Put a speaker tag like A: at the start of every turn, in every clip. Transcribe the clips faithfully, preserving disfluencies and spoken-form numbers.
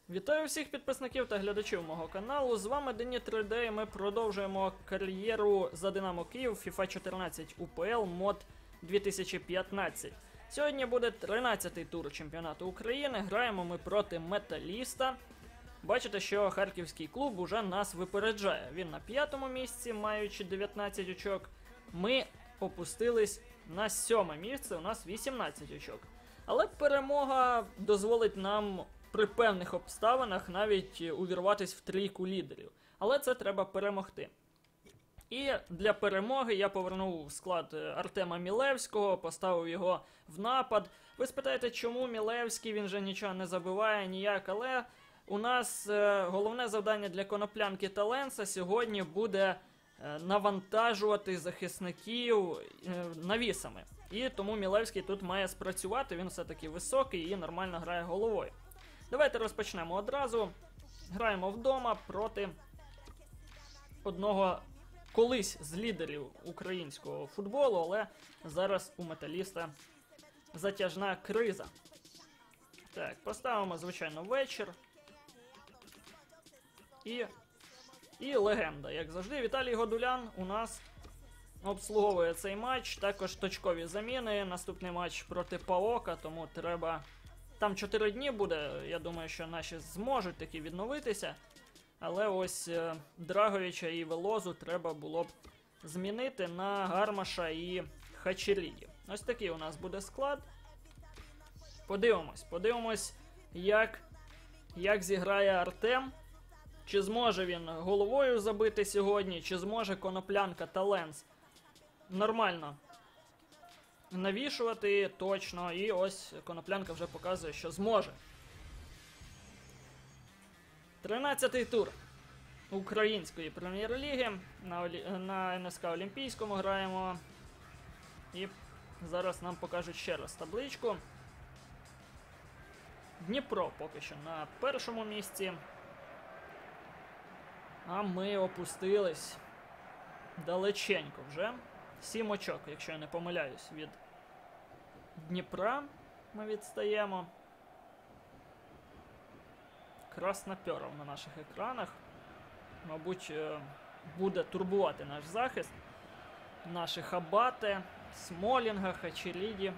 A: Вітаю всіх підписників та глядачів мого каналу. З вами Дені три де і ми продовжуємо кар'єру за Динамо Київ FIFA чотирнадцять У П Л мод дві тисячі п'ятнадцять. Сьогодні буде тринадцятий тур чемпіонату України. Граємо ми проти Металіста. Бачите, що харківський клуб уже нас випереджає. Він на п'ятому місці, маючи дев'ятнадцять очок. Ми опустились на сьоме місце, у нас вісімнадцять очок. Але перемога дозволить нам при певних обставинах навіть увірватися в трійку лідерів. Але це треба перемогти. І для перемоги я повернув склад Артема Мілевського, поставив його в напад. Ви спитаєте, чому Мілевський, він же нічого не забиває ніяк, але у нас е, головне завдання для Коноплянки та Ленса сьогодні буде е, навантажувати захисників е, навісами. І тому Мілевський тут має спрацювати, він все-таки високий і нормально грає головою. Давайте розпочнемо одразу. Граємо вдома проти одного колись з лідерів українського футболу, але зараз у Металіста затяжна криза. Так, поставимо, звичайно, вечір. І, і легенда, як завжди. Віталій Годулян у нас обслуговує цей матч. Також точкові заміни. Наступний матч проти ПАОКа, тому треба... Там чотири дні буде, я думаю, що наші зможуть таки відновитися. Але ось е, Драговича і Велозу треба було б змінити на Гармаша і Хачеріді. Ось такий у нас буде склад. Подивимось, подивимось, як, як зіграє Артем. Чи зможе він головою забити сьогодні, чи зможе Коноплянка та Ленс нормально навішувати точно. І ось Коноплянка вже показує, що зможе. тринадцятий тур української прем'єр-ліги. На, Олі... на Н С К Олімпійському граємо. І зараз нам покажуть ще раз табличку. Дніпро поки що на першому місці. А ми опустились далеченько вже. Сім очок, якщо я не помиляюсь, від Дніпра ми відстаємо. Краснопьоров на наших екранах. Мабуть, буде турбувати наш захист. Наші Хабате, Смолінга, Хачеріді.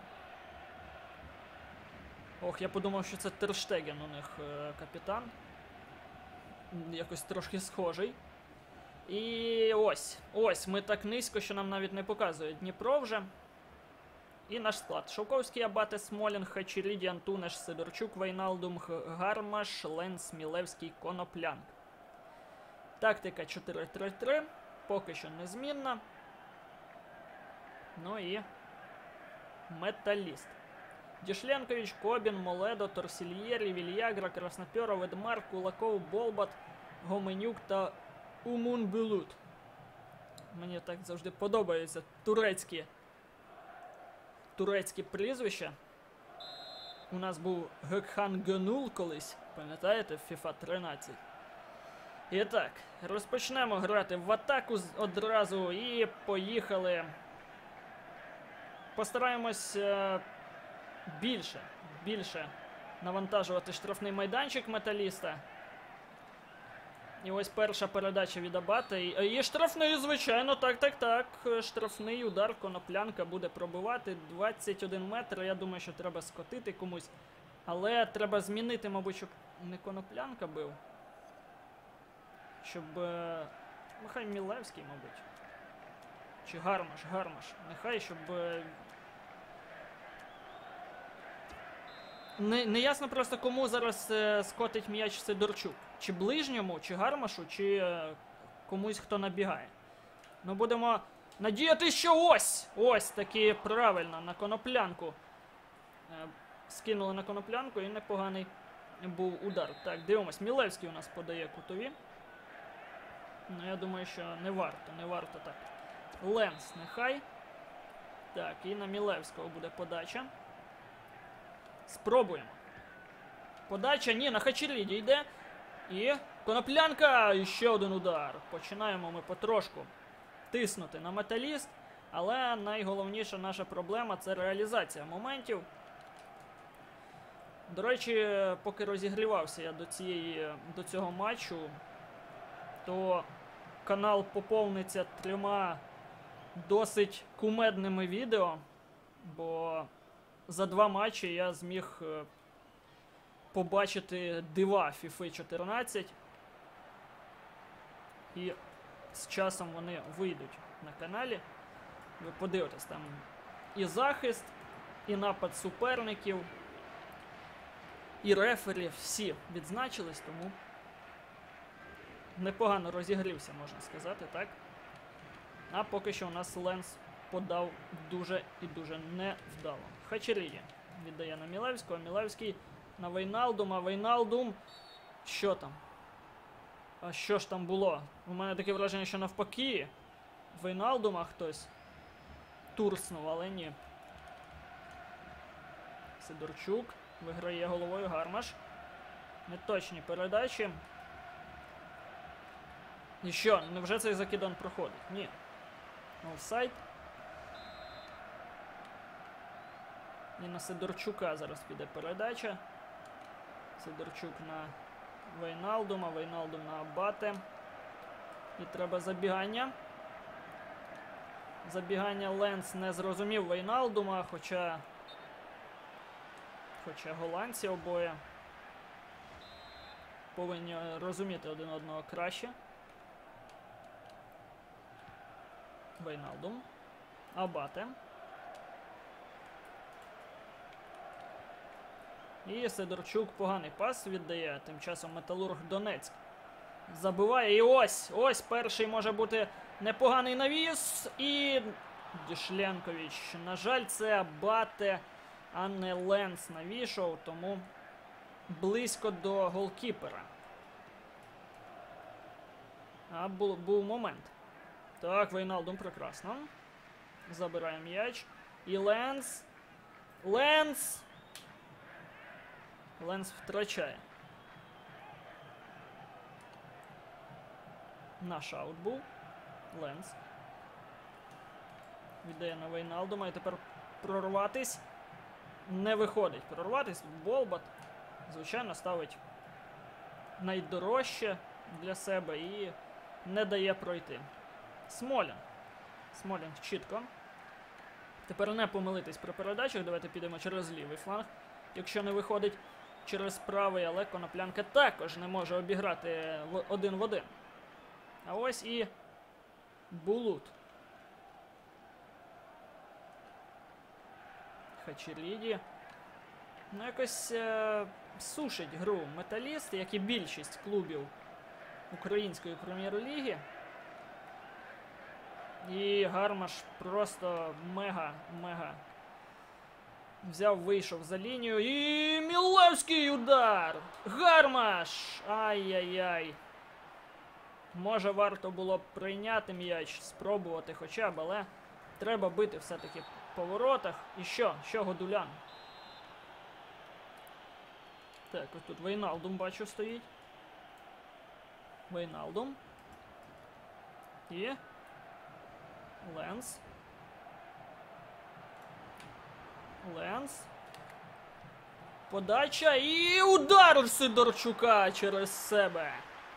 A: Ох, я подумав, що це Тер Штеген у них е, капітан. Якось трошки схожий. І ось, ось, ми так низько, що нам навіть не показує Дніпро вже. І наш склад. Шовковський, Абате, Смолінг, Хачеріді, Антунеш, Сидорчук, Вайналдум, Гармаш, Ленс, Мілевський, Коноплянк. Тактика чотири три три. Поки що незмінна. Ну і Металіст. Дішленкович, Кобін, Моледо, Торсільєрі, Вільягра, Краснопьоров, Едмар, Кулаков, Болбат, Гоменюк та Умунбулут. Мені так завжди подобаються турецькі турецькі прізвища. У нас був Гекхан Генул колись, пам'ятаєте, в FIFA тринадцять. І так, розпочнемо грати в атаку одразу і поїхали. Постараємось е, більше, більше навантажувати штрафний майданчик Металіста. І ось перша передача від Абате. І, і штрафний, звичайно, так, так, так. Штрафний удар, Коноплянка буде пробивати. двадцять один метр, я думаю, що треба скотити комусь. Але треба змінити, мабуть, щоб не Коноплянка бив. Щоб... Е... Нехай Мілевський, мабуть. Чи Гармаш, Гармаш. Нехай, щоб... Е... Не, не ясно просто, кому зараз е, скотить м'яч Сидорчук. Чи ближньому, чи Гармашу, чи е, комусь, хто набігає. Ну, будемо надіятися, що ось! Ось таки правильно, на Коноплянку. Е, скинули на Коноплянку і непоганий був удар. Так, дивимось, Мілевський у нас подає кутові. Ну, я думаю, що не варто, не варто так. Ленс, нехай. Так, і на Мілевського буде подача. Спробуємо. Подача, ні, на Хачеріді йде. І Коноплянка, і ще один удар. Починаємо ми потрошку тиснути на Металіст. Але найголовніша наша проблема – це реалізація моментів. До речі, поки розігрівався я до, цієї, до цього матчу, то канал поповниться трьома досить кумедними відео, бо за два матчі я зміг побачити дива фіфа чотирнадцять, і з часом вони вийдуть на каналі. Ви подивитесь, там і захист, і напад суперників, і рефері, всі відзначились, тому непогано розігрівся, можна сказати, так? А поки що у нас Ленс подав дуже і дуже невдало. Хачерії віддає на Мілевського, Мілевський на Вейналдума, Вейналдум. Що там? А що ж там було? У мене таке враження, що навпаки Вейналдума хтось турснув, але ні. Сидорчук виграє головою, Гармаш. Неточні передачі. І що, невже цей закидон проходить? Ні. Офсайд. І на Сидорчука зараз піде передача. Сидорчук на Вейналдума, Вейналдум на Абате. І треба забігання. Забігання Ленс не зрозумів Вейналдума, хоча... Хоча голландці обоє повинні розуміти один одного краще. Вейналдум. Абате. І Сидорчук поганий пас віддає. Тим часом Металург Донецьк забиває. І ось, ось перший може бути непоганий навіс. І Дішленкович. На жаль, це Абате, а не Ленс навішав, тому близько до голкіпера. А був, був момент. Так, Вейналдум прекрасно. Забирає м'яч. І Ленс. Ленс! Ленс втрачає. Наш аут був. Ленс. Віддає на Вейналдума. І тепер прорватись. Не виходить прорватись. Болбат, звичайно, ставить найдорожче для себе і не дає пройти. Смолін. Смолін чітко. Тепер не помилитись при передачах. Давайте підемо через лівий фланг. Якщо не виходить через правий, але Коноплянка також не може обіграти один в один. А ось і Булут. Хачеріді. Ну, якось е сушить гру Металіст, як і більшість клубів української прем'єр-ліги. І Гармаш просто мега-мега взяв, вийшов за лінію. І Мілевський удар! Гармаш! Ай-яй-яй. Може, варто було б прийняти м'яч, спробувати хоча б, але треба бити все-таки по воротах. І що? Що Годулян? Так, ось тут Вейналдум, бачу, стоїть. Вейналдум. І Ленс. Ленс. Подача і удар Сидорчука через себе.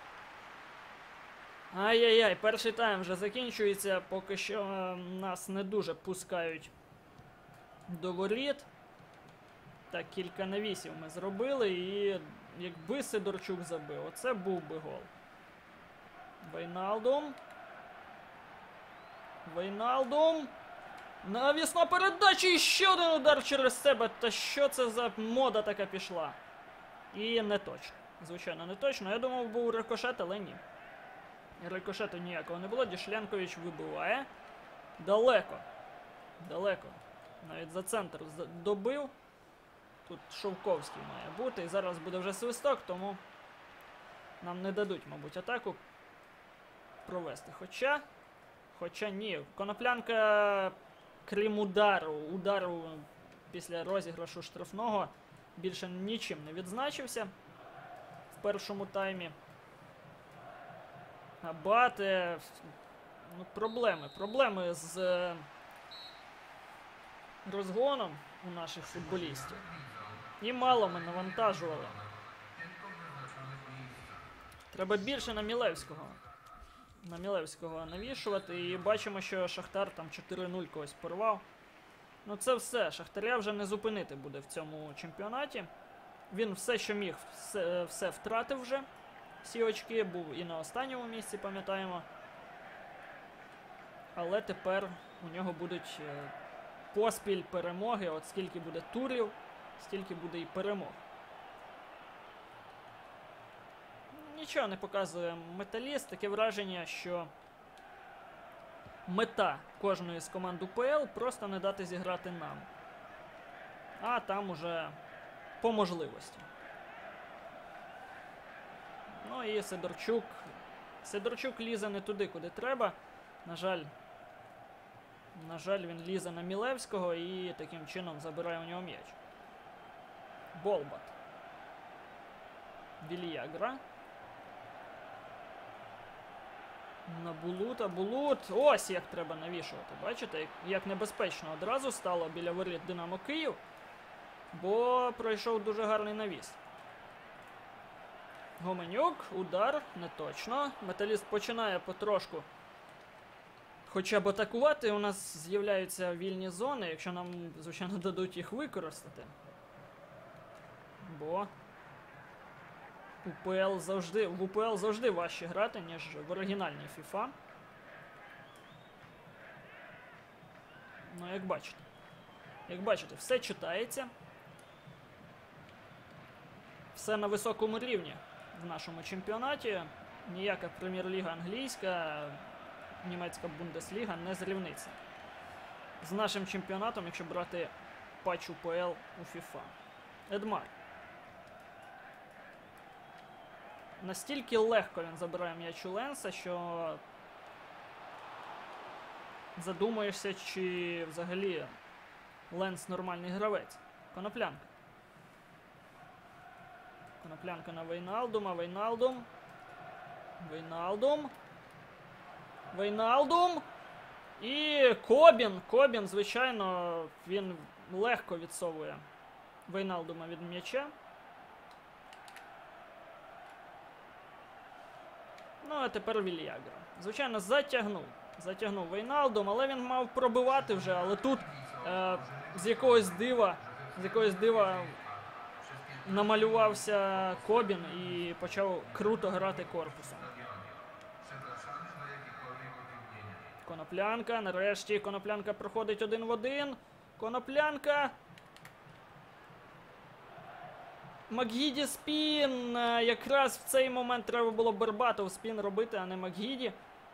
A: Ай-яй-яй, перший тайм вже закінчується, поки що нас не дуже пускають до воріт. Так, кілька навісів ми зробили, і якби Сидорчук забив, оце був би гол. Вейналдум. Вейналдум. Навісна передача і ще один удар через себе. Та що це за мода така пішла? І не точно. Звичайно, не точно. Я думав, був рикошет, але ні. Рикошету ніякого не було. Дішленкович вибиває. Далеко. Далеко. Навіть за центр добив. Тут Шовковський має бути. І зараз буде вже свисток, тому нам не дадуть, мабуть, атаку провести. Хоча... Хоча ні. Коноплянка, крім удару, удару після розіграшу штрафного, більше нічим не відзначився в першому таймі. Абате... Ну, проблеми. Проблеми з розгоном у наших футболістів. І мало ми навантажували. Треба більше на Мілевського. На Мілевського навішувати. І бачимо, що Шахтар там чотири нуль когось порвав. Ну це все. Шахтаря вже не зупинити буде в цьому чемпіонаті. Він все, що міг, все, все втратив вже. Всі очки, був і на останньому місці, пам'ятаємо. Але тепер у нього будуть поспіль перемоги. От скільки буде турів, стільки буде і перемог. Нічого не показує Металіст. Таке враження, що мета кожної з команд УПЛ просто не дати зіграти нам. А там уже по можливості. Ну і Сидорчук. Сидорчук лізе не туди, куди треба. На жаль, на жаль, він лізе на Мілевського і таким чином забирає у нього м'яч. Болбат. Вільягра. На Булута. Булут. Ось як треба навішувати. Бачите, як, як небезпечно одразу стало біля воріт Динамо Київ. Бо пройшов дуже гарний навіс. Гоменюк. Удар. Не точно. Металіст починає потрошку хоча б атакувати. У нас з'являються вільні зони, якщо нам, звичайно, дадуть їх використати. Бо УПЛ завжди, в УПЛ завжди важче грати, ніж в оригінальній FIFA. Ну, як бачите. Як бачите, все читається. Все на високому рівні в нашому чемпіонаті. Ніяка прем'єр-ліга англійська, німецька Бундесліга не зрівниться з нашим чемпіонатом, якщо брати патч УПЛ у FIFA. Едмар. Настільки легко він забирає м'яч у Ленса, що задумаєшся, чи взагалі Ленс нормальний гравець. Коноплянка. Коноплянка на Вейналдума. Вейналдум. Вейналдум. Вейналдум. І Кобін. Кобін, звичайно, він легко відсовує Вейналдума від м'яча. Ну, а тепер Вільягра. Звичайно, затягнув. Затягнув Вейналдум, але він мав пробивати вже. Але тут е, з якогось дива, з якогось дива намалювався Кобін і почав круто грати корпусом. Коноплянка. Нарешті Коноплянка проходить один в один. Коноплянка. Макгіді спін. Якраз в цей момент треба було Бербатов спін робити, а не Макгіді.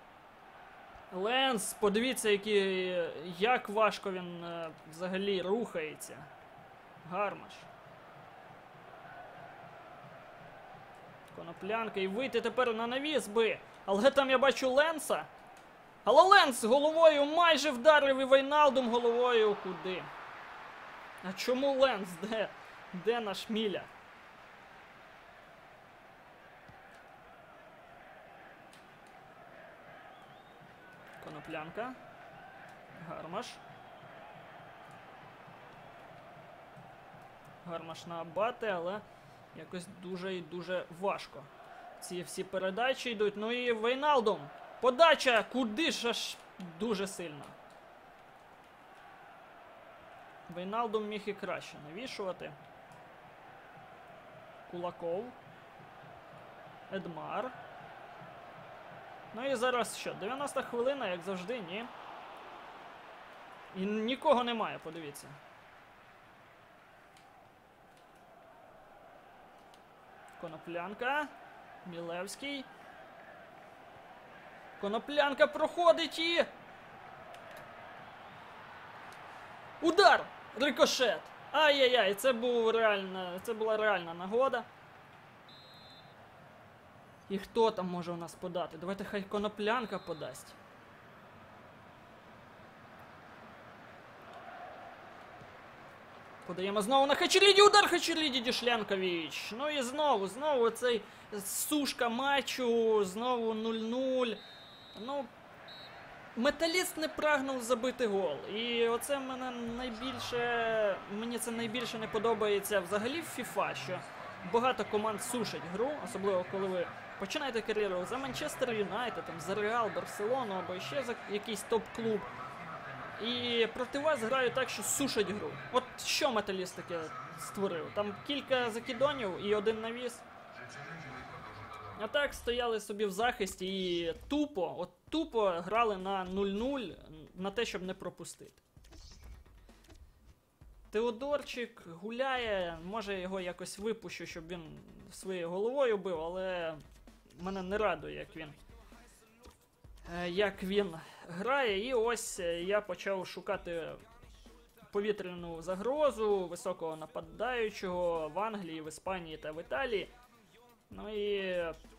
A: Ленс, подивіться, які, як важко він е, взагалі рухається. Гармаш. Коноплянка. І вийти тепер на навіс би. Але там я бачу Ленса. Але Ленс головою майже вдарив і Вейналдум головою куди? А чому Ленс? Де? Де наш Міля? Коноплянка. Гармаш. Гармаш на Абате, але якось дуже і дуже важко. Ці всі передачі йдуть. Ну і Вейналдум. Подача! Куди ж аж дуже сильно. Вейналдум міг і краще навішувати. Кулаков. Едмар. Ну і зараз що? дев'яноста хвилина, як завжди, ні. І нікого немає, подивіться. Коноплянка. Мілевський. Коноплянка проходить і... Удар! Рикошет! Ай-яй-яй, це був реально, це була реальна нагода. І хто там може у нас подати? Давайте хай Коноплянка подасть. Подаємо знову на Хачеріді. Удар Хачеріді Дішлянкович. Ну і знову, знову цей сушка матчу. Знову нуль нуль. Ну, Металіст не прагнув забити гол. І оце мене найбільше, мені це найбільше не подобається взагалі в FIFA, що багато команд сушать гру, особливо коли ви починаєте кар'єру за Манчестер Юнайтед, там, за Реал, Барселону або ще за якийсь топ-клуб. І проти вас грають так, що сушать гру. От що Металіст таке створив? Там кілька закидонів і один навіс. А так стояли собі в захисті і тупо, от тупо грали на нуль-нуль, на те, щоб не пропустити. Теодорчик гуляє, може його якось випущу, щоб він своєю головою бив, але мене не радує, як він, як він грає. І ось я почав шукати повітряну загрозу, високого нападаючого в Англії, в Іспанії та в Італії. Ну і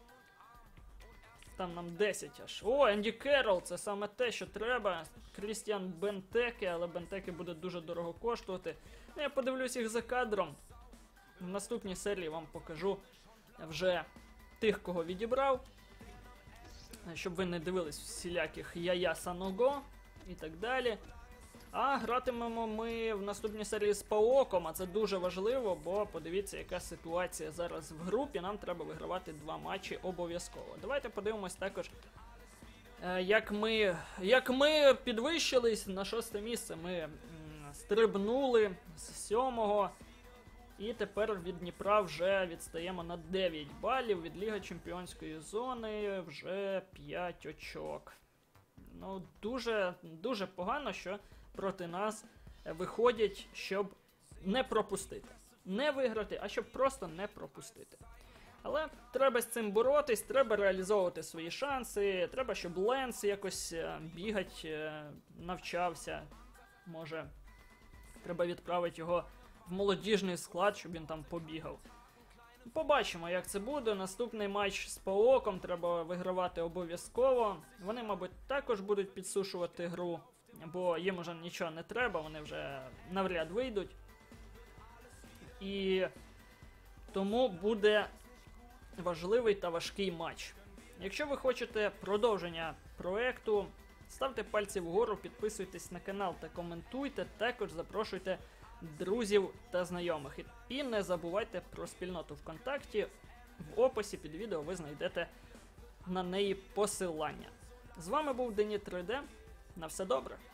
A: там нам десять аж. О, Енді Керрол, це саме те, що треба. Крістіан Бентеке, але Бентеке буде дуже дорого коштувати. Ну, я подивлюсь їх за кадром. В наступній серії вам покажу вже тих, кого відібрав. Щоб ви не дивились всіляких Яя Саного і так далі. А гратимемо ми в наступній серії з Паоком, а це дуже важливо, бо подивіться, яка ситуація зараз в групі. Нам треба вигравати два матчі обов'язково. Давайте подивимось також, як ми, як ми підвищились на шосте місце. Ми м, стрибнули з сьомого. І тепер від Дніпра вже відстаємо на дев'ять балів, від Ліги Чемпіонської зони вже п'ять очок. Ну, дуже, дуже погано, що проти нас виходять, щоб не пропустити. Не виграти, а щоб просто не пропустити. Але треба з цим боротись, треба реалізовувати свої шанси, треба, щоб Ленс якось бігать, навчався. Може, треба відправити його в молодіжний склад, щоб він там побігав. Побачимо, як це буде. Наступний матч з Паоком треба вигравати обов'язково. Вони, мабуть, також будуть підсушувати гру, бо їм уже нічого не треба, вони вже навряд вийдуть. І тому буде важливий та важкий матч. Якщо ви хочете продовження проекту, ставте пальці вгору, підписуйтесь на канал та коментуйте, також запрошуйте друзів та знайомих. І не забувайте про спільноту ВКонтакті. В описі під відео ви знайдете на неї посилання. З вами був Дені три де. На все добре.